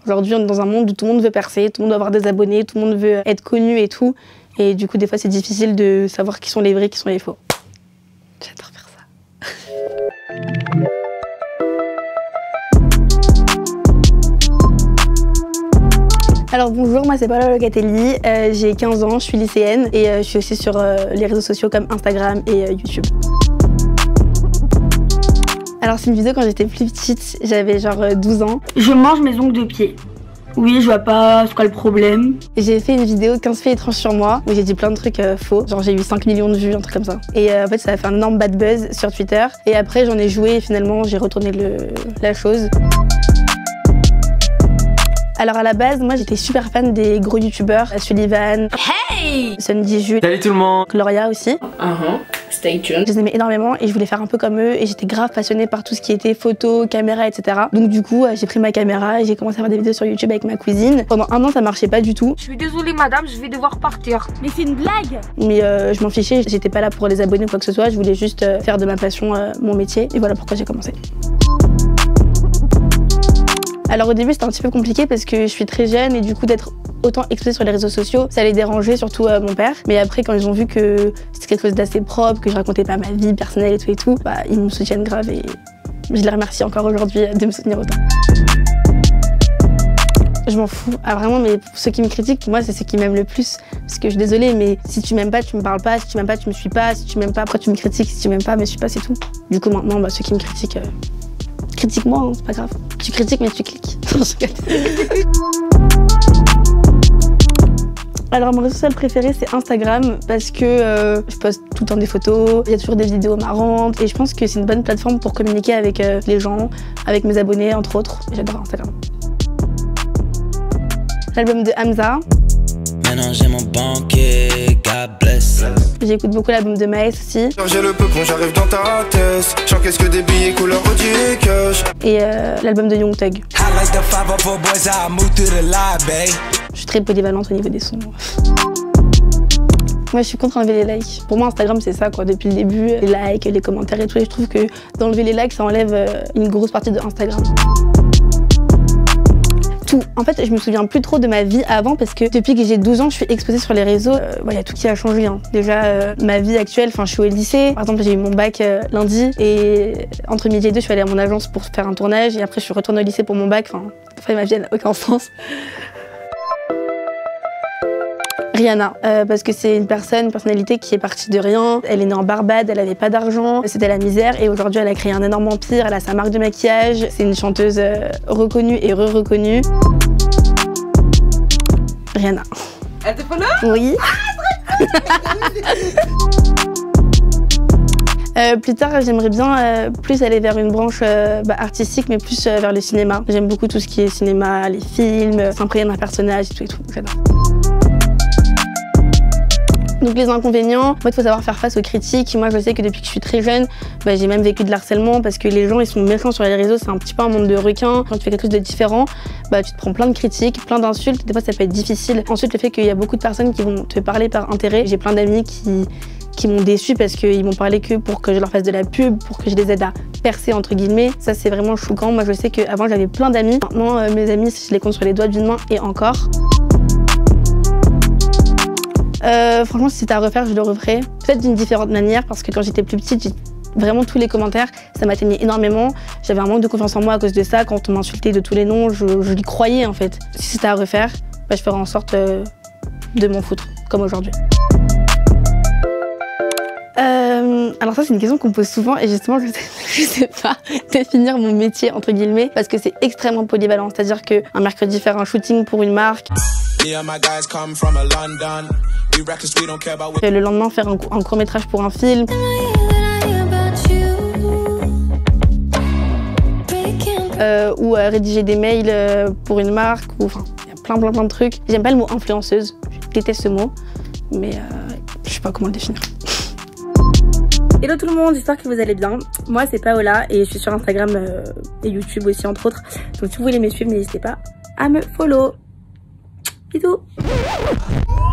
Aujourd'hui, on est dans un monde où tout le monde veut percer, tout le monde veut avoir des abonnés, tout le monde veut être connu et tout. Et du coup, des fois, c'est difficile de savoir qui sont les vrais, qui sont les faux. J'adore faire ça. Alors bonjour, moi c'est Paola Locatelli, j'ai 15 ans, je suis lycéenne et je suis aussi sur les réseaux sociaux comme Instagram et YouTube. Alors c'est une vidéo quand j'étais plus petite, j'avais genre 12 ans. Je mange mes ongles de pied. Oui, je vois pas c'est quoi le problème. J'ai fait une vidéo 15 faits étranges sur moi où j'ai dit plein de trucs faux. Genre j'ai eu 5 millions de vues, un truc comme ça. Et en fait ça a fait un énorme bad buzz sur Twitter. Et après j'en ai joué et finalement j'ai retourné la chose. Alors à la base, moi j'étais super fan des gros youtubeurs, Sullivan, Hey Sundy Jules, salut tout le monde, Gloria aussi. Stay tuned. Je les aimais énormément et je voulais faire un peu comme eux et j'étais grave passionnée par tout ce qui était photos, caméra, etc. Donc du coup, j'ai pris ma caméra et j'ai commencé à faire des vidéos sur YouTube avec ma cousine. Pendant un an, ça marchait pas du tout. Je suis désolée madame, je vais devoir partir. Mais c'est une blague. Mais je m'en fichais, j'étais pas là pour les abonnés ou quoi que ce soit, je voulais juste faire de ma passion mon métier et voilà pourquoi j'ai commencé. Alors au début c'était un petit peu compliqué parce que je suis très jeune et du coup d'être autant exposée sur les réseaux sociaux, ça allait déranger surtout mon père. Mais après quand ils ont vu que c'était quelque chose d'assez propre, que je racontais pas ma vie personnelle et tout, bah ils me soutiennent grave et je les remercie encore aujourd'hui de me soutenir autant. Je m'en fous. Ah vraiment, mais ceux qui me critiquent, pour moi c'est ceux qui m'aiment le plus. Parce que je suis désolée, mais si tu m'aimes pas, tu me parles pas, si tu m'aimes pas, tu me suis pas, si tu m'aimes pas, pourquoi tu me critiques, si tu m'aimes pas, me suis pas, c'est tout. Du coup maintenant, bah, ceux qui me critiquent, critique-moi, hein, c'est pas grave. Tu critiques mais tu cliques. Alors mon réseau social préféré c'est Instagram parce que je poste tout le temps des photos, il y a toujours des vidéos marrantes et je pense que c'est une bonne plateforme pour communiquer avec les gens, avec mes abonnés entre autres. J'adore Instagram. L'album de Hamza. Maintenant j'ai mon banquier, God bless. J'écoute beaucoup l'album de Maes aussi. J'ai le peu quand j'arrive dans ta tête. J'encaisse que des billets couleur cash. Et l'album de Young Thug. Je suis très polyvalente au niveau des sons. Moi je suis contre enlever les likes. Pour moi Instagram c'est ça quoi, depuis le début, les likes, les commentaires et tout. Et je trouve que d'enlever les likes ça enlève une grosse partie de Instagram. En fait, je me souviens plus trop de ma vie avant parce que depuis que j'ai 12 ans, je suis exposée sur les réseaux. Y a tout qui a changé. Hein. Déjà, ma vie actuelle, je suis au lycée. Par exemple, j'ai eu mon bac lundi et entre midi et deux, je suis allée à mon agence pour faire un tournage et après, je suis retournée au lycée pour mon bac. Enfin, ma vie n'a aucun sens. Rihanna, parce que c'est une personnalité qui est partie de rien. Elle est née en Barbade, elle avait pas d'argent, c'était la misère et aujourd'hui elle a créé un énorme empire, elle a sa marque de maquillage, c'est une chanteuse reconnue et re-reconnue. Rihanna. Elle te follow? Oui. Plus tard, j'aimerais bien plus aller vers une branche artistique, mais plus vers le cinéma. J'aime beaucoup tout ce qui est cinéma, les films, s'imprégner d'un personnage et tout, j'adore. Donc les inconvénients, en fait, il faut savoir faire face aux critiques. Moi, je sais que depuis que je suis très jeune, j'ai même vécu de l'harcèlement parce que les gens, ils sont méchants sur les réseaux. C'est un petit peu un monde de requins. Quand tu fais quelque chose de différent, tu te prends plein de critiques, plein d'insultes. Des fois, ça peut être difficile. Ensuite, le fait qu'il y a beaucoup de personnes qui vont te parler par intérêt. J'ai plein d'amis qui m'ont déçue parce qu'ils m'ont parlé que pour que je leur fasse de la pub, pour que je les aide à percer, entre guillemets. Ça, c'est vraiment choquant. Moi, je sais qu'avant, j'avais plein d'amis. Maintenant, mes amis, je les compte sur les doigts d'une main et encore. Franchement, si c'était à refaire, je le referais. Peut-être d'une différente manière, parce que quand j'étais plus petite, vraiment tous les commentaires, ça m'atteignait énormément. J'avais un manque de confiance en moi à cause de ça. Quand on m'insultait de tous les noms, je l'y croyais en fait. Si c'était à refaire, je ferais en sorte de m'en foutre, comme aujourd'hui. Alors ça, c'est une question qu'on me pose souvent et justement, je sais pas définir mon métier, entre guillemets, parce que c'est extrêmement polyvalent. C'est-à-dire qu'un mercredi, faire un shooting pour une marque. Le lendemain, faire un court-métrage pour un film. Ou rédiger des mails pour une marque. Enfin, il y a plein de trucs. J'aime pas le mot influenceuse. Je déteste ce mot. Mais je sais pas comment le définir. Hello tout le monde, j'espère que vous allez bien. Moi c'est Paola et je suis sur Instagram et YouTube aussi entre autres. Donc si vous voulez me suivre, n'hésitez pas à me follow. Bisous.